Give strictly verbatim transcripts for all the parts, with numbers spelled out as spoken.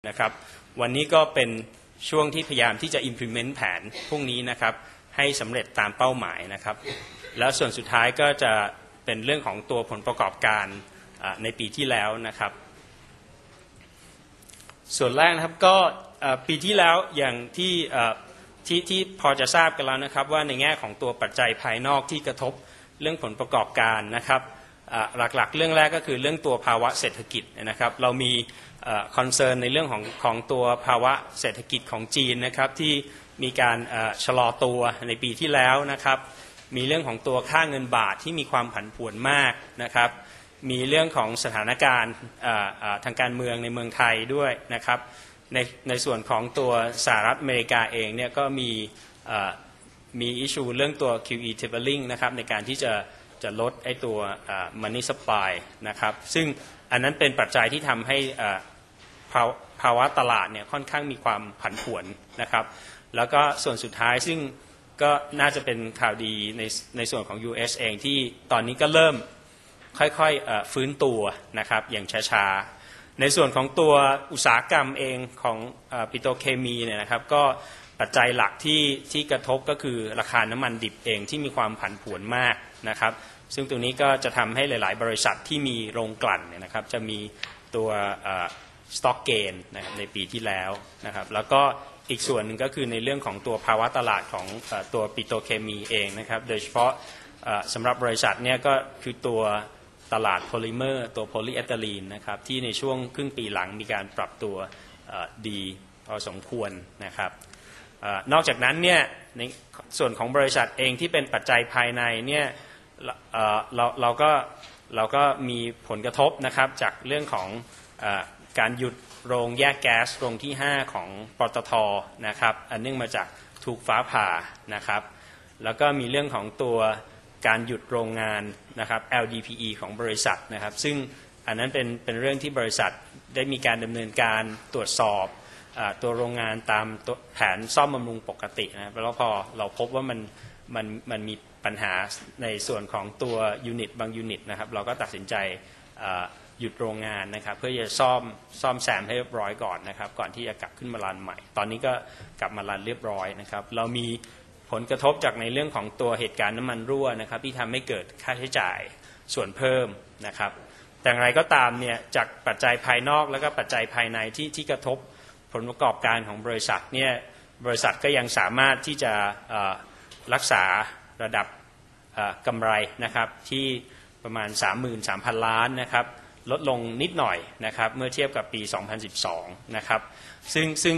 นะครับวันนี้ก็เป็นช่วงที่พยายามที่จะ implement แผนพวกนี้นะครับให้สำเร็จตามเป้าหมายนะครับแล้วส่วนสุดท้ายก็จะเป็นเรื่องของตัวผลประกอบการในปีที่แล้วนะครับส่วนแรกนะครับก็ปีที่แล้วอย่างที่ที่ที่พอจะทราบกันแล้วนะครับว่าในแง่ของตัวปัจจัยภายนอกที่กระทบเรื่องผลประกอบการนะครับหลักๆเรื่องแรกก็คือเรื่องตัวภาวะเศรษฐกิจนะครับเรามีคอนเซิร์นในเรื่องของของตัวภาวะเศรษฐกิจของจีนนะครับที่มีการชะลอตัวในปีที่แล้วนะครับมีเรื่องของตัวค่าเงินบาทที่มีความผันผวนมากนะครับมีเรื่องของสถานการณ์ทางการเมืองในเมืองไทยด้วยนะครับในในส่วนของตัวสหรัฐอเมริกาเองเนี่ยก็มีมีอิชชูเรื่องตัว คิว อี tapering นะครับในการที่จะจะลดไอ้ตัว money supply นะครับซึ่งอันนั้นเป็นปัจจัยที่ทำให้ภาวะตลาดเนี่ยค่อนข้างมีความผันผวนนะครับแล้วก็ส่วนสุดท้ายซึ่งก็น่าจะเป็นข่าวดีในในส่วนของ ยู เอส เองที่ตอนนี้ก็เริ่มค่อยๆฟื้นตัวนะครับอย่างช้าๆในส่วนของตัวอุตสาหกรรมเองของปิโตรเคมีเนี่ยนะครับก็ปัจจัยหลักที่ที่กระทบก็คือราคาน้ำมันดิบเองที่มีความผันผวนมากนะครับซึ่งตรงนี้ก็จะทำให้หลายๆบริษัทที่มีโรงกลั่นเนี่ยนะครับจะมีตัวสต็อกเกนนะครับในปีที่แล้วนะครับแล้วก็อีกส่วนหนึ่งก็คือในเรื่องของตัวภาวะตลาดของตัวปิโตรเคมีเองนะครับโดยเฉพาะสำหรับบริษัทเนี่ยก็คือตัวตลาดโพลิเมอร์ตัวโพลีเอทิลีนนะครับที่ในช่วงครึ่งปีหลังมีการปรับตัวดีพอสมควรนะครับนอกจากนั้นเนี่ยในส่วนของบริษัทเองที่เป็นปัจจัยภายในเนี่ยเราเราก็เราก็มีผลกระทบนะครับจากเรื่องของการหยุดโรงแยกแก๊สโรงที่ห้าของปตท.นะครับอันเนื่องมาจากถูกฟ้าผ่านะครับแล้วก็มีเรื่องของตัวการหยุดโรงงานนะครับ แอล ดี พี อี ของบริษัทนะครับซึ่งอันนั้นเป็นเป็นเรื่องที่บริษัทได้มีการดำเนินการตรวจสอบตัวโรงงานตามแผนซ่อมบำรุงปกตินะครับแล้วพอเราพบว่ามันมันมันมีปัญหาในส่วนของตัวยูนิตบางยูนิตนะครับเราก็ตัดสินใจหยุดโรงงานนะครับเพื่อจะซ่อมซ่อมแซมให้เรียบร้อยก่อนนะครับก่อนที่จะกลับขึ้นมารันใหม่ตอนนี้ก็กลับมารันเรียบร้อยนะครับเรามีผลกระทบจากในเรื่องของตัวเหตุการณ์น้ำมันรั่วนะครับที่ทำให้เกิดค่าใช้จ่ายส่วนเพิ่มนะครับแต่อย่างไรก็ตามเนี่ยจากปัจจัยภายนอกแล้วก็ปัจจัยภายในที่ที่กระทบผลประกอบการของบริษัทเนี่ยบริษัทก็ยังสามารถที่จะรักษาระดับกำไรนะครับที่ประมาณ สามหมื่นสามพัน ล้านนะครับลดลงนิดหน่อยนะครับเมื่อเทียบกับปี สองพันสิบสอง นะครับซึ่งซึ่ง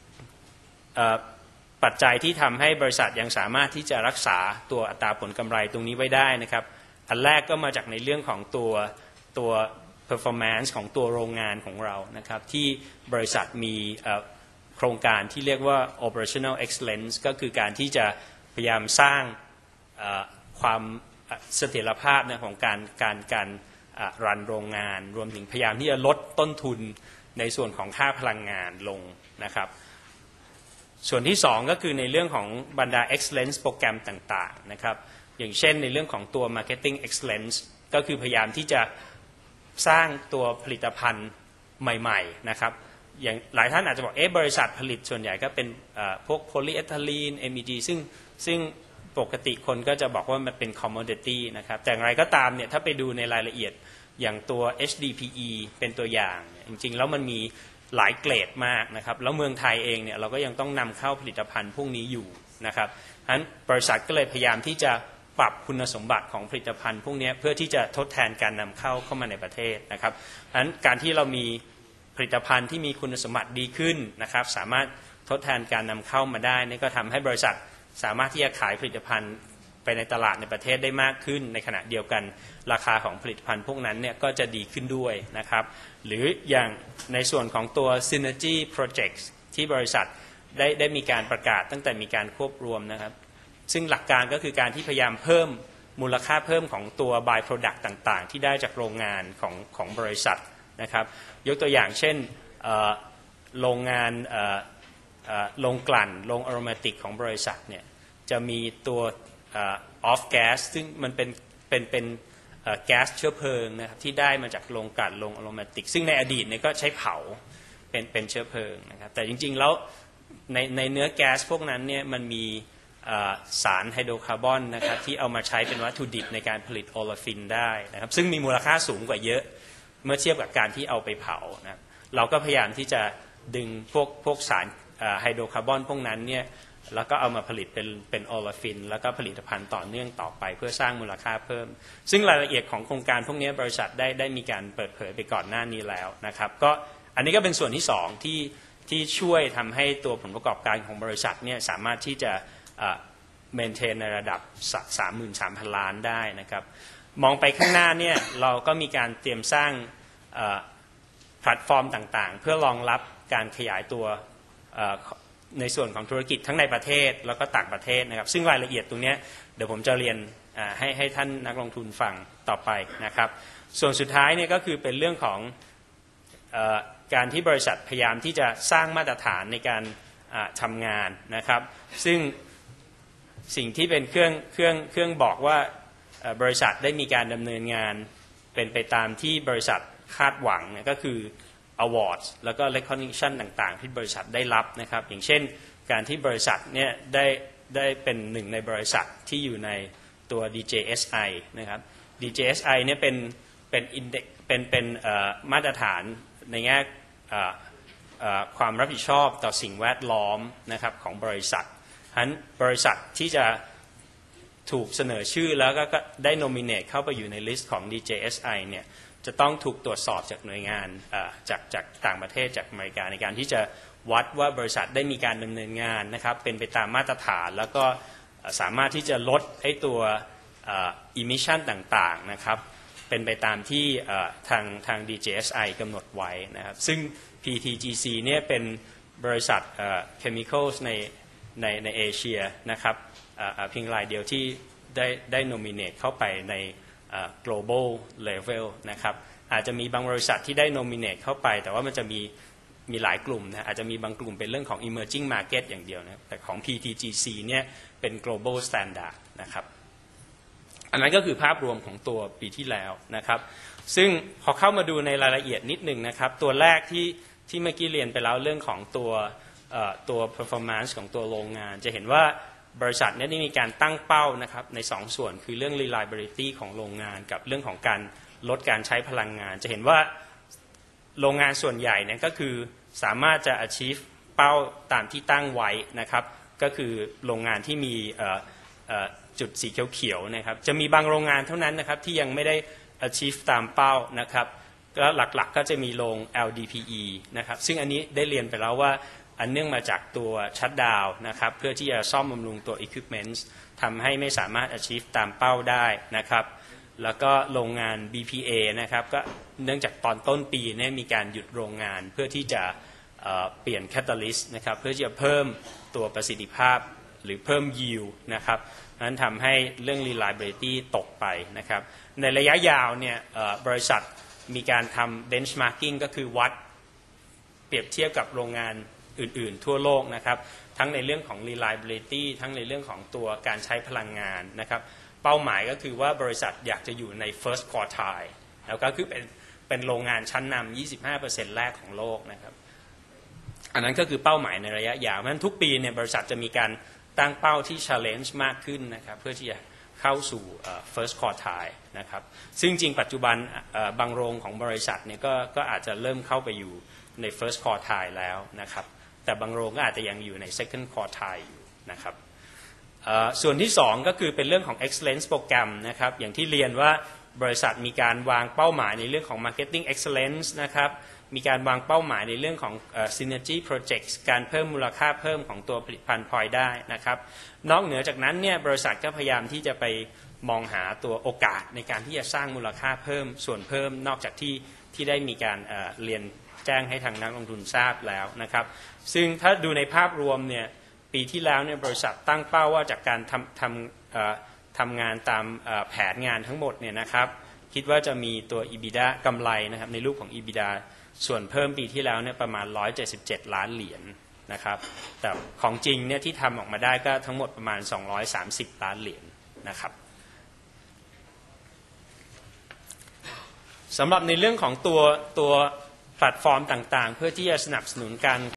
ปัจจัยที่ทำให้บริษัทยังสามารถที่จะรักษาตัวอัตราผลกำไรตรงนี้ไว้ได้นะครับอันแรกก็มาจากในเรื่องของตัวตัว performance ของตัวโรงงานของเรานะครับที่บริษัทมีโครงการที่เรียกว่า operational excellence ก็คือการที่จะพยายามสร้างความเสถียรภาพนะของการการการรันโรงงานรวมถึงพยายามที่จะลดต้นทุนในส่วนของค่าพลังงานลงนะครับส่วนที่สองก็คือในเรื่องของบรรดา excellence โปรแกรมต่างๆนะครับอย่างเช่นในเรื่องของตัว marketing excellence ก็คือพยายามที่จะสร้างตัวผลิตภัณฑ์ใหม่ๆนะครับอย่างหลายท่านอาจจะบอกเอ๊ะบริษัทผลิตส่วนใหญ่ก็เป็นพวกโพลีเอทิลีน เอ็ม อี ดี ซึ่งซึ่งปกติคนก็จะบอกว่ามันเป็น commodity นะครับแต่อย่างไรก็ตามเนี่ยถ้าไปดูในรายละเอียดอย่างตัว เอช ดี พี อี เป็นตัวอย่างจริงๆแล้วมันมีหลายเกรดมากนะครับแล้วเมืองไทยเองเนี่ยเราก็ยังต้องนำเข้าผลิตภัณฑ์พวกนี้อยู่นะครับฉะนั้นบริษัทก็เลยพยายามที่จะปรับคุณสมบัติของผลิตภัณฑ์พวกนี้เพื่อที่จะทดแทนการนำเข้าเข้ามาในประเทศนะครับฉะนั้นการที่เรามีผลิตภัณฑ์ที่มีคุณสมบัติดีขึ้นนะครับสามารถทดแทนการนำเข้ามาได้นี่ก็ทำให้บริษัทสามารถที่จะขายผลิตภัณฑ์ไปในตลาดในประเทศได้มากขึ้นในขณะเดียวกันราคาของผลิตภัณฑ์พวกนั้นเนี่ยก็จะดีขึ้นด้วยนะครับหรืออย่างในส่วนของตัว Synergy Projects ที่บริษัทได้ได้มีการประกาศตั้งแต่มีการควบรวมนะครับซึ่งหลักการก็คือการที่พยายามเพิ่มมูลค่าเพิ่มของตัว by product ต่างๆที่ได้จากโรงงานของของบริษัทนะครับยกตัวอย่างเช่นโรงงานโรงกลั่นโรงอโรมาติกของบริษัทเนี่ยจะมีตัวออฟแก๊สซึ่งมันเป็นเป็นเป็นแก๊สเชื้อเพลิงนะครับที่ได้มาจากโรงกลั่นโรงอโรมาติกซึ่งในอดีตเนี่ยก็ใช้เผา ไปเป็นเป็นเชื้อเพลิงนะครับแต่จริงๆแล้วในในเนื้อแก๊สพวกนั้นเนี่ยมันมีสารไฮโดรคาร์บอนนะครับที่เอามาใช้เป็นวัตถุดิบในการผลิตโอลาฟินได้นะครับซึ่งมีมูลค่าสูงกว่าเยอะเมื่อเทียบกับการที่เอาไปเผานะครับเราก็พยายามที่จะดึงพวกพวกสารไฮโดรคาร์บอนพวกนั้นเนี่ยแล้วก็เอามาผลิตเป็นเป็นโอลาฟินแล้วก็ผลิตภัณฑ์ต่อเนื่องต่อไปเพื่อสร้างมูลค่าเพิ่มซึ่งรายละเอียดของโครงการพวกนี้บริษัทได้ได้มีการเปิดเผยไปก่อนหน้านี้แล้วนะครับก็อันนี้ก็เป็นส่วนที่สองที่ที่ช่วยทำให้ตัวผลประกอบการของบริษัทเนี่ยสามารถที่จะเมนเทนในระดับ สามหมื่นสามพัน ล้านได้นะครับมองไปข้างหน้าเนี่ยเราก็มีการเตรียมสร้างแพลตฟอร์มต่างๆเพื่อรองรับการขยายตัวในส่วนของธุรกิจทั้งในประเทศแล้วก็ต่างประเทศนะครับซึ่งรายละเอียดตรงนี้เดี๋ยวผมจะเรียนให้ให้ท่านนักลงทุนฟังต่อไปนะครับส่วนสุดท้ายเนี่ยก็คือเป็นเรื่องของการที่บริษัทพยายามที่จะสร้างมาตรฐานในการทำงานนะครับซึ่งสิ่งที่เป็นเครื่องเครื่องเครื่องบอกว่าบริษัทได้มีการดำเนินงานเป็นไปตามที่บริษัทคาดหวังก็คือ awards แล้วก็ recognition ต่างๆที่บริษัทได้รับนะครับอย่างเช่นการที่บริษัทเนี่ยได้ได้เป็นหนึ่งในบริษัทที่อยู่ในตัว ดี เจ เอส ไอ นะครับ ดี เจ เอส ไอ เนี่ยเป็นเป็น index เป็นเป็นมาตรฐานในแง่ความรับผิดชอบต่อสิ่งแวดล้อมนะครับของบริษัทฉะนั้นบริษัทที่จะถูกเสนอชื่อแล้วก็ได้ nominate เข้าไปอยู่ในลิสต์ของ ดี เจ เอส ไอ เนี่ยจะต้องถูกตรวจสอบจากหน่วยงานจากจากต่างประเทศจากอเมริกาในการที่จะวัดว่าบริษัทได้มีการดำเนินงานนะครับเป็นไปตามมาตรฐานแล้วก็สามารถที่จะลดไอ้ตัว emission ต่างๆนะครับเป็นไปตามที่ทางทาง ดี เจ เอส ไอ กำหนดไว้นะครับซึ่ง พี ที จี ซี เนี่ยเป็นบริษัท chemicals ในในในเอเชียนะครับเพียงรายเดียวที่ได้ได้ nominate เข้าไปใน global level นะครับอาจจะมีบางบริษัทที่ได้ nominate เข้าไปแต่ว่ามันจะมีมีหลายกลุ่มนะอาจจะมีบางกลุ่มเป็นเรื่องของ emerging market อย่างเดียวนะแต่ของ พี ที จี ซี เนี่ยเป็น global standard นะครับอันนั้นก็คือภาพรวมของตัวปีที่แล้วนะครับซึ่งพอเข้ามาดูในรายละเอียดนิดหนึ่งนะครับตัวแรกที่ที่เมื่อกี้เรียนไปแล้วเรื่องของตัวตัว performance ของตัวโรงงานจะเห็นว่าบริษัทนี้ได้มีการตั้งเป้านะครับในสองส่วนคือเรื่อง reliability ของโรงงานกับเรื่องของการลดการใช้พลังงานจะเห็นว่าโรงงานส่วนใหญ่เนี่ยก็คือสามารถจะ achieve เป้าตามที่ตั้งไว้นะครับก็คือโรงงานที่มีจุดสีเขียวๆนะครับจะมีบางโรงงานเท่านั้นนะครับที่ยังไม่ได้ achieve ตามเป้านะครับแล้วหลักๆก็จะมีโรง แอล ดี พี อี นะครับซึ่งอันนี้ได้เรียนไปแล้วว่าอันเนื่องมาจากตัวชัตดาวน์นะครับเพื่อที่จะซ่อมบำรุงตัว equipment ทำให้ไม่สามารถ achieve ตามเป้าได้นะครับแล้วก็โรงงาน บี พี เอ นะครับก็เนื่องจากตอนต้นปีเนี่ยมีการหยุดโรงงานเพื่อที่จะเปลี่ยน catalyst นะครับเพื่อที่จะเพิ่มตัวประสิทธิภาพหรือเพิ่ม yield นะครับนั้นทำให้เรื่อง reliability ตกไปนะครับในระยะยาวเนี่ยบริษัทมีการทำ benchmarking ก็คือวัดเปรียบเทียบกับโรงงานอื่นๆทั่วโลกนะครับทั้งในเรื่องของ reliability ทั้งในเรื่องของตัวการใช้พลังงานนะครับเป้าหมายก็คือว่าบริษัทอยากจะอยู่ใน first quartile แล้วก็คือเป็นเป็นโรงงานชั้นนำ ยี่สิบห้าเปอร์เซ็นต์ แรกของโลกนะครับอันนั้นก็คือเป้าหมายในระยะยาวเพราะฉะนั้นทุกปีเนี่ยบริษัทจะมีการตั้งเป้าที่ challenge มากขึ้นนะครับเพื่อที่จะเข้าสู่ first quartile นะครับซึ่งจริงปัจจุบันบางโรงของบริษัทเนี่ยก็ก็อาจจะเริ่มเข้าไปอยู่ใน first quartile แล้วนะครับแต่บางโรงก็อาจจะยังอยู่ใน second quartile อยู่นะครับส่วนที่สองก็คือเป็นเรื่องของ excellence โปรแกรมนะครับอย่างที่เรียนว่าบริษัทมีการวางเป้าหมายในเรื่องของ marketing excellence นะครับมีการวางเป้าหมายในเรื่องของ synergy projects การเพิ่มมูลค่าเพิ่มของตัวผลิตภัณฑ์พลอยได้นะครับนอกเหนือจากนั้นเนี่ยบริษัทก็พยายามที่จะไปมองหาตัวโอกาสในการที่จะสร้างมูลค่าเพิ่มส่วนเพิ่มนอกจากที่ที่ได้มีการเรียนแจ้งให้ทางนักลงทุนทราบแล้วนะครับซึ่งถ้าดูในภาพรวมเนี่ยปีที่แล้วเนี่ยบริษัทตั้งเป้าว่าจากการทำทำทำงานตามแผนงานทั้งหมดเนี่ยนะครับคิดว่าจะมีตัว อี บี ดี เอ กำไรนะครับในรูปของ อี บี ดี เอ ส่วนเพิ่มปีที่แล้วเนี่ยประมาณหนึ่งร้อยเจ็ดสิบเจ็ดล้านเหรียญนะครับแต่ของจริงเนี่ยที่ทำออกมาได้ก็ทั้งหมดประมาณสองร้อยสามสิบล้านเหรียญนะครับสำหรับในเรื่องของตัวตัวแพลตฟอร์มต่างๆเพื่อที่จะสนับสนุนการ